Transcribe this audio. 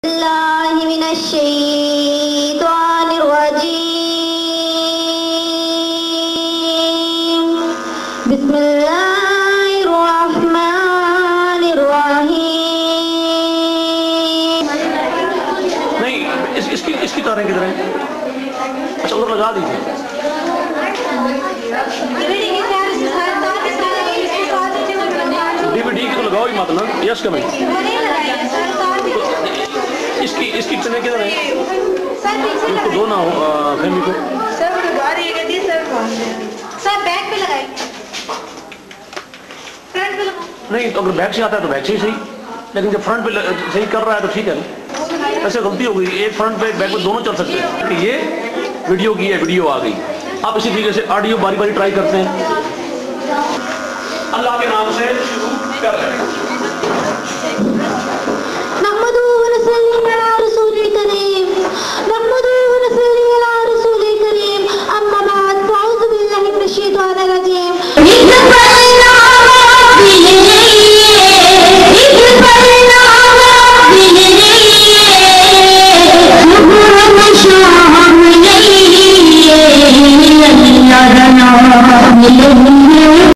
नहीं, इसकी तारें किधर हैं? अच्छा, उधर लगा दीजिए। डीवीडी की तो लगाओ ही मत ना। Yes comment. इसकी चने किधर है? इसको दो ना फैमिली को। सर बैक पे लगाइए, फ्रंट पे लगाओ। नहीं तो अगर बैक से आता है तो बैक से ही सही, लेकिन जब फ्रंट पे सही कर रहा है तो ठीक है ना। ऐसे गलती हो गई, एक फ्रंट पे बैक पे दोनों चल सकते हैं। ये वीडियो की है, वीडियो आ गई। आप इसी तरीके से ऑडियो बारी बारी ट्राई करते हैं। अल्लाह के नाम से शुरू कर रहे हैं।